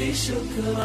شكرا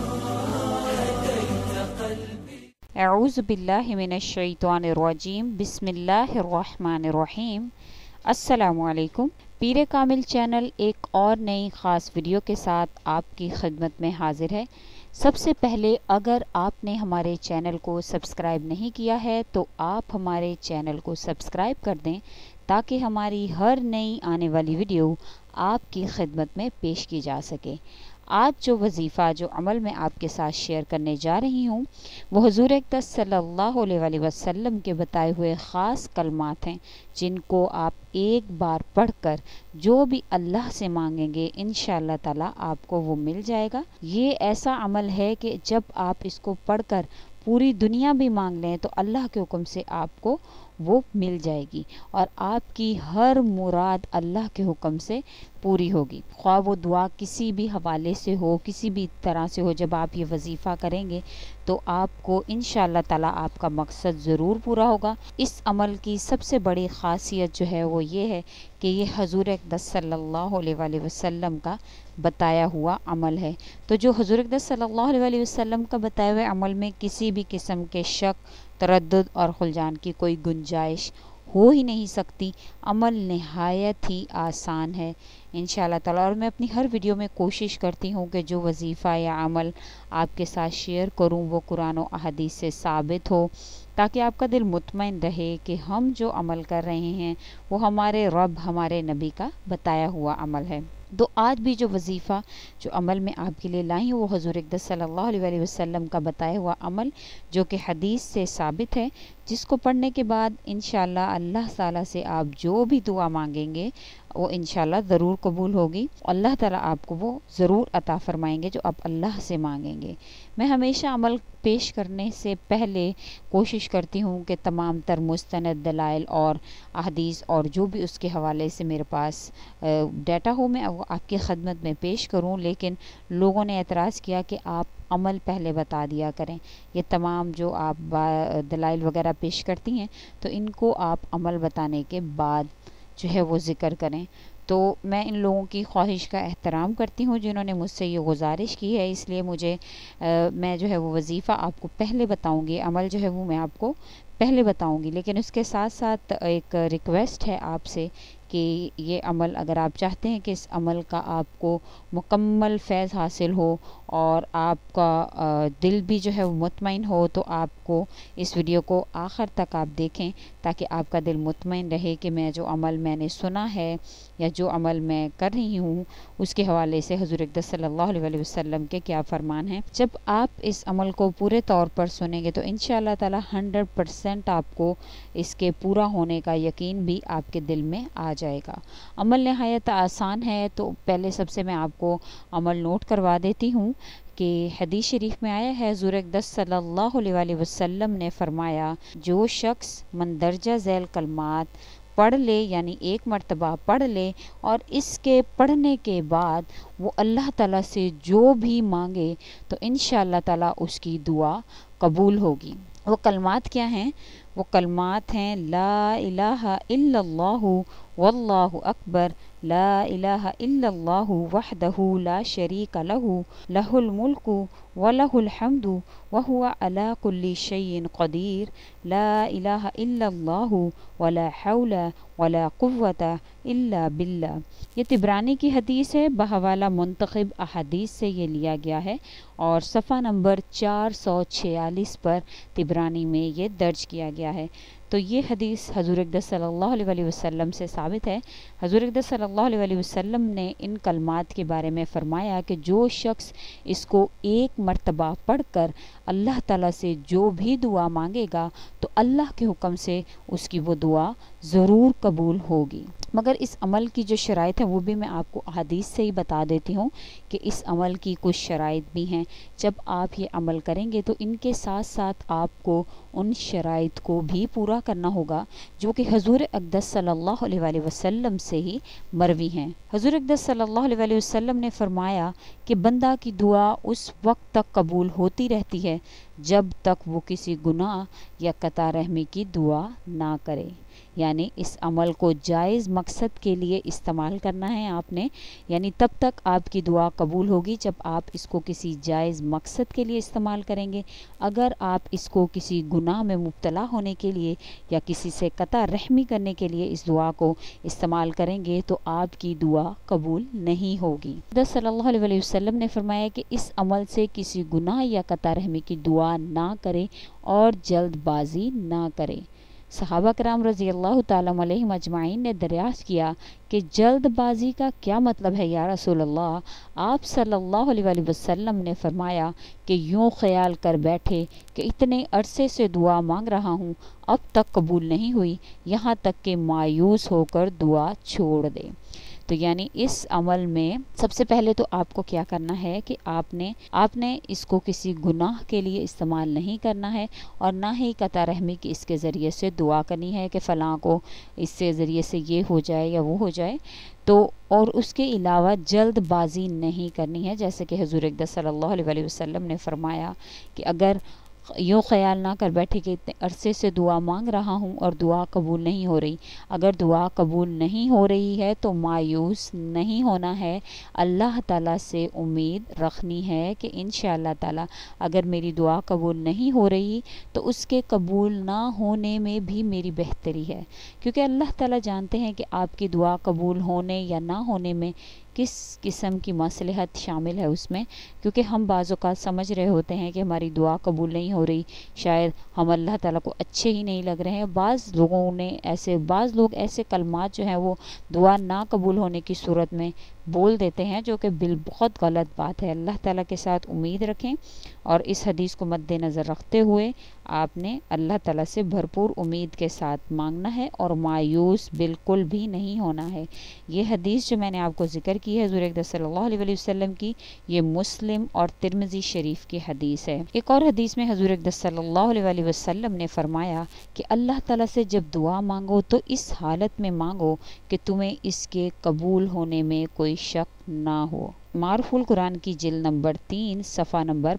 هديت قلبي. اعوذ باللہ من الشیطان الرجیم، بسم اللہ الرحمن الرحیم۔ السلام علیکم۔ پیر کامل چینل ایک اور نئی خاص ویڈیو کے ساتھ آپ کی خدمت میں حاضر ہے۔ سب سے پہلے اگر آپ نے ہمارے چینل کو سبسکرائب نہیں کیا ہے تو آپ ہمارے چینل کو سبسکرائب کر دیں تاکہ ہماری ہر نئی آنے والی ویڈیو آپ کی خدمت میں پیش کی جا سکے۔ آج جو وظیفہ جو عمل میں آپ کے ساتھ شیئر کرنے جا رہی ہوں وہ حضور اقدس صلی اللہ علیہ وسلم کے بتائے ہوئے خاص کلمات ہیں، جن کو آپ ایک بار پڑھ کر جو بھی اللہ سے مانگیں گے انشاءاللہ تعالی آپ کو وہ مل جائے گا۔ یہ ایسا عمل ہے کہ جب آپ اس کو پڑھ کر پوری دنیا بھی مانگ لیں تو اللہ کے حکم سے آپ کو وہ مل جائے گی اور آپ کی ہر مراد اللہ کے حکم سے پوری ہوگی، خواہ وہ دعا کسی بھی حوالے سے ہو، کسی بھی طرح سے ہو۔ جب آپ یہ وظیفہ کریں گے تو آپ کو انشاءاللہ تعالی آپ کا مقصد ضرور پورا ہوگا۔ اس عمل کی سب سے بڑی خاصیت جو ہے وہ یہ ہے کہ یہ حضور اقدس صلی اللہ علیہ وسلم کا بتایا ہوا عمل ہے۔ تو جو حضور اقدس صلی اللہ علیہ وسلم کا بتائے ہوئے عمل میں کسی بھی قسم کے شک، تردد اور خلجان کی کوئی گنجائش ہو ہی نہیں سکتی۔ عمل نہایت ہی آسان ہے انشاءاللہ تعالی، اور میں اپنی ہر ویڈیو میں کوشش کرتی ہوں کہ جو وظیفہ یا عمل آپ کے ساتھ شیئر کروں وہ قرآن و احادیث سے ثابت ہو، تاکہ آپ کا دل مطمئن رہے کہ ہم جو عمل کر رہے ہیں وہ ہمارے رب، ہمارے نبی کا بتایا ہوا عمل ہے۔ تو آج بھی جو وظیفہ جو عمل میں آپ کے لیے لائی ہوں وہ حضور اقدس صلی اللہ علیہ وسلم کا بتایا ہوا عمل جو کہ حدیث سے ثابت ہے، جس کو پڑھنے کے بعد انشاءاللہ اللہ تعالیٰ سے آپ جو بھی دعا مانگیں گے وہ انشاءاللہ ضرور قبول ہوگی، اللہ تعالیٰ آپ کو وہ ضرور عطا فرمائیں گے جو آپ اللہ سے مانگیں گے۔ میں ہمیشہ عمل پیش کرنے سے پہلے کوشش کرتی ہوں کہ تمام تر مستند دلائل اور احادیث اور جو بھی اس کے حوالے سے میرے پاس ڈیٹا ہو میں وہ آپ کی خدمت میں پیش کروں، لیکن لوگوں نے اعتراض کیا کہ آپ عمل پہلے بتا دیا کریں۔ یہ تمام جو آپ دلائل وغیرہ پیش کرتی ہیں تو ان کو آپ عمل بتانے کے بعد جو ہے وہ ذکر کریں۔ تو میں ان لوگوں کی خواہش کا احترام کرتی ہوں جنہوں نے مجھ سے یہ گزارش کی ہے، اس لیے میں جو ہے وہ وظیفہ آپ کو پہلے بتاؤں گی، عمل جو ہے وہ میں آپ کو پہلے بتاؤں گی، لیکن اس کے ساتھ ساتھ ایک ریکویسٹ ہے آپ سے کہ یہ عمل اگر آپ چاہتے ہیں کہ اس عمل کا آپ کو مکمل فیض حاصل ہو اور آپ کا دل بھی جو ہے وہ مطمئن ہو تو آپ کو اس ویڈیو کو آخر تک آپ دیکھیں تاکہ آپ کا دل مطمئن رہے کہ میں جو عمل میں نے سنا ہے یا جو عمل میں کر رہی ہوں اس کے حوالے سے حضور اقدس صلی اللہ علیہ وسلم کے کیا فرمان ہیں۔ جب آپ اس عمل کو پورے طور پر سنیں گے تو انشاءاللہ تعالی 100% آپ کو اس کے پورا ہونے کا یقین بھی آپ کے دل میں آ جائے گا۔ عمل نہایت آسان ہے، تو پہلے سب سے میں آپ کو عمل نوٹ کروا دیتی ہوں کہ حدیث شریف میں آیا ہے حضور اقدس صلی اللہ علیہ وسلم نے فرمایا، جو شخص مندرجہ ذیل کلمات پڑھ لے یعنی ایک مرتبہ پڑھ لے اور اس کے پڑھنے کے بعد وہ اللہ تعالیٰ سے جو بھی مانگے تو انشاءاللہ تعالیٰ اس کی دعا قبول ہوگی۔ وہ کلمات کیا ہیں؟ وہ کلمات ہیں لا الہ الا اللہ واللہ اکبر، لا الہ الا اللہ وحدہ لا شریک لہ، لہ الملک ولہ الحمد وہو علی کل شیء قدیر، لا الہ الا اللہ ولا حول ولا قوة الا باللہ۔ یہ طبرانی کی حدیث ہے، بحوالہ منتخب احادیث سے یہ لیا گیا ہے اور صفحہ نمبر 446 پر طبرانی میں یہ درج کیا گیا ہے۔ تو یہ حدیث حضور اقدس صلی اللہ علیہ وسلم سے ثابت ہے۔ حضور اقدس صلی اللہ علیہ وسلم نے ان کلمات کے بارے میں فرمایا کہ جو شخص اس کو ایک مرتبہ پڑھ کر اللہ تعالیٰ سے جو بھی دعا مانگے گا تو اللہ کے حکم سے اس کی وہ دعا ضرور قبول ہوگی۔ مگر اس عمل کی جو شرائط ہیں وہ بھی میں آپ کو احادیث سے ہی بتا دیتی ہوں کہ اس عمل کی کچھ شرائط بھی ہیں۔ جب آپ یہ عمل کریں گے تو ان کے ساتھ ساتھ آپ کو ان شرائط کو بھی پورا کرنا ہوگا جو کہ حضور اقدس صلی اللہ علیہ وسلم سے ہی مروی ہیں۔ حضور اقدس صلی اللہ علیہ وسلم نے فرمایا کہ بندہ کی دعا اس وقت تک قبول ہوتی رہتی ہے جب تک وہ کسی گناہ یا قطع رحمی کی دعا نہ کرے۔ یعنی اس عمل کو جائز مقصد کے لیے استعمال کرنا ہے آپ نے، یعنی تب تک آپ کی دعا قبول ہوگی جب آپ اس کو کسی جائز مقصد کے لیے استعمال کریں گے۔ اگر آپ اس کو کسی گناہ میں مبتلا ہونے کے لیے یا کسی سے قطع رحمی کرنے کے لیے اس دعا کو استعمال کریں گے تو آپ کی دعا قبول نہیں ہوگی۔ حضرت صلی اللہ علیہ وسلم نے فرمایا کہ اس عمل سے کسی گناہ یا قطع رحمی کی دعا نہ کریں اور جلد بازی نہ کریں۔ صحابہ کرام رضی اللہ تعالیٰ علیہم اجمعین نے دریافت کیا کہ جلد بازی کا کیا مطلب ہے یا رسول اللہ؟ آپ صلی اللہ علیہ وسلم نے فرمایا کہ یوں خیال کر بیٹھے کہ اتنے عرصے سے دعا مانگ رہا ہوں، اب تک قبول نہیں ہوئی، یہاں تک کہ مایوس ہو کر دعا چھوڑ دے۔ تو یعنی اس عمل میں سب سے پہلے تو آپ کو کیا کرنا ہے کہ آپ نے اس کو کسی گناہ کے لیے استعمال نہیں کرنا ہے، اور نہ ہی قطع رحمی کی اس کے ذریعے سے دعا کرنی ہے کہ فلاں کو اس سے ذریعے سے یہ ہو جائے یا وہ ہو جائے۔ تو اور اس کے علاوہ جلد بازی نہیں کرنی ہے، جیسے کہ حضور اقدس صلی اللہ علیہ وسلم نے فرمایا کہ اگر یوں خیال نہ کر بیٹھے کہ اتنے عرصے سے دعا مانگ رہا ہوں اور دعا قبول نہیں ہو رہی، اگر دعا قبول نہیں ہو رہی ہے تو مایوس نہیں ہونا ہے، اللہ تعالیٰ سے امید رکھنی ہے کہ انشاءاللہ تعالیٰ اگر میری دعا قبول نہیں ہو رہی تو اس کے قبول نہ ہونے میں بھی میری بہتری ہے، کیونکہ اللہ تعالیٰ جانتے ہیں کہ آپ کی دعا قبول ہونے یا نہ ہونے میں کس قسم کی مصلحت شامل ہے اس میں، کیونکہ ہم بعض اوقات سمجھ رہے ہوتے ہیں کہ ہماری دعا قبول نہیں ہو رہی، شاید ہم اللہ تعالیٰ کو اچھے ہی نہیں لگ رہے ہیں۔ بعض لوگ ایسے کلمات جو ہیں وہ دعا نہ قبول ہونے کی صورت میں بول دیتے ہیں، جو کہ بہت غلط بات ہے۔ اللہ تعالیٰ کے ساتھ امید رکھیں، اور اس حدیث کو مد نظر رکھتے ہوئے آپ نے اللہ تعالیٰ سے بھرپور امید کے ساتھ مانگنا ہے اور مایوس بالکل بھی نہیں ہونا ہے۔ یہ حدیث جو میں نے آپ کو ذکر کی ہے حضور اقدس صلی اللہ علیہ وسلم کی، یہ مسلم اور ترمذی شریف کی حدیث ہے۔ ایک اور حدیث میں حضور اقدس صلی اللہ علیہ وسلم نے فرمایا کہ اللہ تعالیٰ سے جب دعا مانگو تو اس حالت میں مانگو کہ تمہیں اس کے قبول ہونے میں کوئی شک نہ ہو۔ معروف القرآن کی جلد نمبر 3 صفحہ نمبر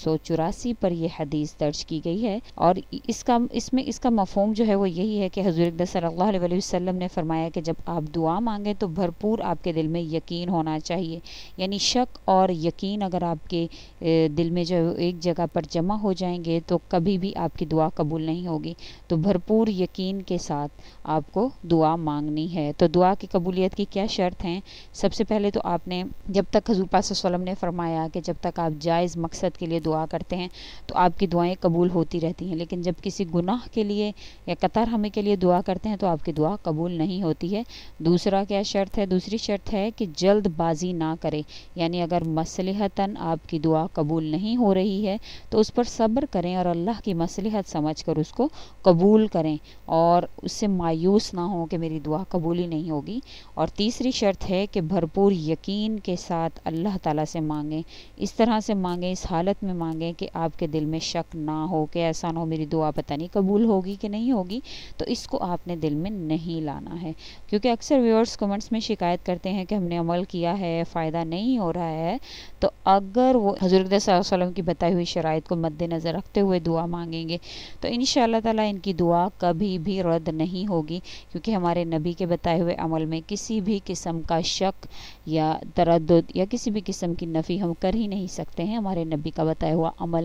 584 پر یہ حدیث درج کی گئی ہے، اور اس کا مفہوم جو ہے وہ یہی ہے کہ حضور اقدس صلی اللہ علیہ وسلم نے فرمایا کہ جب آپ دعا مانگیں تو بھرپور آپ کے دل میں یقین ہونا چاہیے، یعنی شک اور یقین اگر آپ کے دل میں جو ایک جگہ پر جمع ہو جائیں گے تو کبھی بھی آپ کی دعا قبول نہیں ہوگی۔ تو بھرپور یقین کے ساتھ آپ کو دعا مانگنی ہے۔ تو دعا کی قبولیت کی کیا شرط ہیں؟ سب سے پہلے تو آپ نے جب تک حضور پاک صلی اللہ علیہ وسلم نے فرمایا کہ جب تک آپ جائز مقصد کے لیے دعا کرتے ہیں تو آپ کی دعائیں قبول ہوتی رہتی ہیں، لیکن جب کسی گناہ کے لیے یا قطع رحمی کے لیے دعا کرتے ہیں تو آپ کی دعا قبول نہیں ہوتی ہے۔ دوسرا کیا شرط ہے؟ دوسری شرط ہے کہ جلد بازی نہ کرے، یعنی اگر مصلحتاً آپ کی دعا قبول نہیں ہو رہی ہے تو اس پر صبر کریں اور اللہ کی مصلحت سمجھ کر اس کو قبول کریں، اور اس سے مایوس نہ ہوں کہ میری دعا قبول ہی نہیں ہوگی۔ اور تیسری شرط ہے کہ بھرپور یقین کے ساتھ اللہ تعالیٰ سے مانگیں، اس طرح سے مانگیں، اس حالت میں مانگیں کہ آپ کے دل میں شک نہ ہو کہ ایسا نہ ہو میری دعا پتہ نہیں قبول ہوگی کہ نہیں ہوگی، تو اس کو آپ نے دل میں نہیں لانا ہے۔ کیونکہ اکثر ویورز کمنٹس میں شکایت کرتے ہیں کہ ہم نے عمل کیا ہے فائدہ نہیں ہو رہا ہے، تو اگر وہ حضور صلی اللہ علیہ وسلم کی بتائی ہوئی شرائط کو مد نظر رکھتے ہوئے دعا مانگیں گے تو انشاءاللہ تعالیٰ ان کی دعا کبھی بھی رد نہیں ہوگی، کیونکہ ہمارے نبی کے بتائے ہوئے عمل میں کسی بھی قسم کا شک یا تردد یا کسی بھی قسم کی نفی ہم کر ہی نہیں سکتے ہیں۔ ہمارے نبی کا بتایا ہوا عمل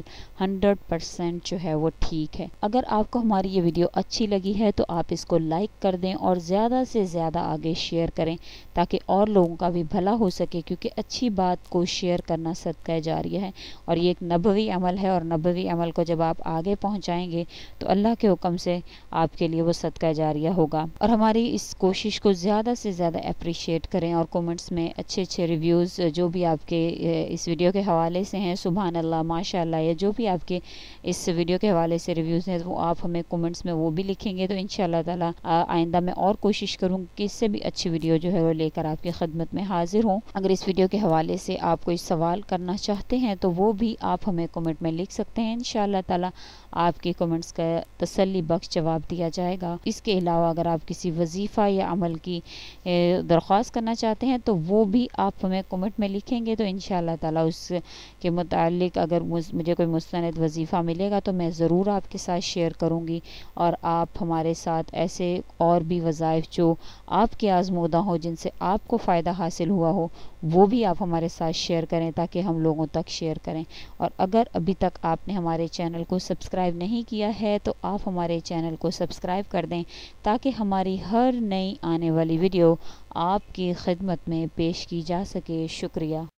100% جو ہے وہ ٹھیک ہے۔ اگر آپ کو ہماری یہ ویڈیو اچھی لگی ہے تو آپ اس کو لائک کر دیں اور زیادہ سے زیادہ آگے شیئر کریں تاکہ اور لوگوں کا بھی بھلا ہو سکے، کیونکہ اچھی بات کو شیئر کرنا صدقہ جاریہ ہے، اور یہ ایک نبوی عمل ہے، اور نبوی عمل کو جب آپ آگے پہنچائیں گے تو اللہ کے حکم سے آپ کے لیے وہ صدقہ جاریہ ہوگا۔ اور ہماری اس کوشش کو زیادہ سے زیادہ اپریشیٹ کریں اور کومنٹس میں اچھے اچھے ریویوز جو بھی آپ کے اس ویڈیو کے حوالے سے ہیں، سبحان اللہ، ماشاء اللہ، یا جو بھی آپ کے اس ویڈیو کے حوالے سے ریویوز ہیں وہ آپ ہمیں کومنٹس میں وہ بھی لکھیں گے، تو انشاءاللہ تعالی آئندہ میں اور کوشش کروں کہ اس سے بھی اچھی ویڈیو جو ہے وہ لے کر آپ کی خدمت میں حاضر ہوں۔ اگر اس ویڈیو کے حوالے سے آپ کوئی سوال کرنا چاہتے ہیں تو وہ بھی آپ ہمیں کومنٹ میں لکھ سکتے ہیں، انشاءاللہ تعالی آپ کے کومنٹس کا تسلی بخش جواب دیا جائے گا۔ اس کے علاوہ اگر آپ کسی وظیفہ یا عمل کی درخواست کرنا چاہتے ہیں تو وہ بھی آپ ہمیں کومنٹ کمنٹ میں لکھیں گے تو انشاءاللہ تعالی اس کے متعلق اگر مجھے کوئی مستند وظیفہ ملے گا تو میں ضرور آپ کے ساتھ شیئر کروں گی، اور آپ ہمارے ساتھ ایسے اور بھی وظائف جو آپ کے آزمودہ ہوں، جن سے آپ کو فائدہ حاصل ہوا ہو، وہ بھی آپ ہمارے ساتھ شیئر کریں تاکہ ہم لوگوں تک شیئر کریں۔ اور اگر ابھی تک آپ نے ہمارے چینل کو سبسکرائب نہیں کیا ہے تو آپ ہمارے چینل کو سبسکرائب کر دیں تاکہ ہماری ہر نئی آنے والی ویڈیو آپ کی خدمت میں پیش کی جا سکے۔ شکریہ۔